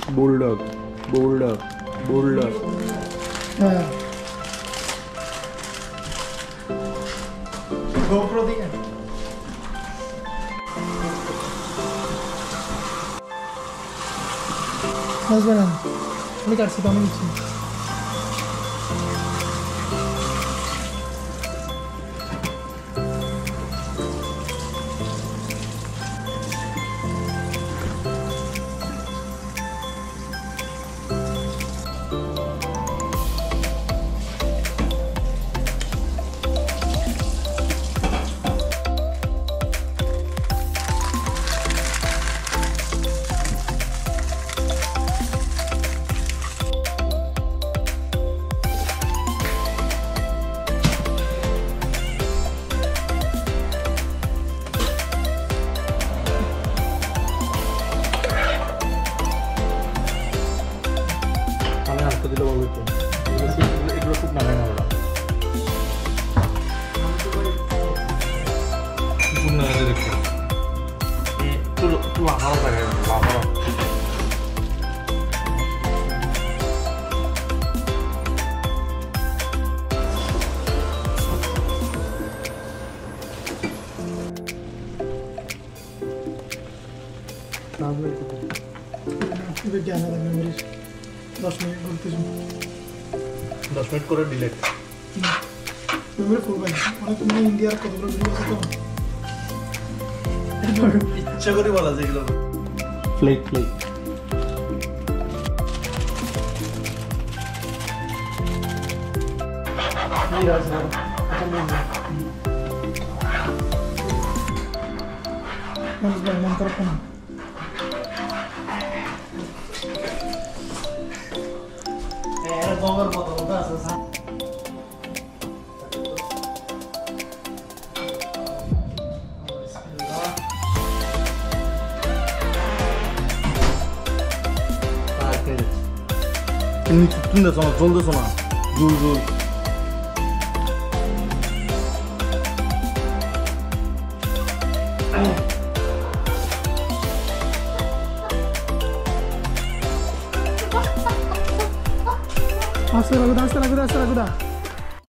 bulldog, bulldog, bulldog. GoPro दिया बस बना मैं कर सकता हूँ नीचे ज्ञान मेमोरी 10 मिनट बोलते 10 मिनट করে ডিলেট মেমোরি ফুল ভাই মানে তুমি ইন্ডিয়ার কতগুলো ভিডিও আছে তো ইচ্ছা করে বলা যেগুলো ফ্লেক ফ্লেক এই রাজা এটা মেন মন করো না Gonger motor udah selesai. Ini tunda sama jolda sama jul jul. Hasta la guda.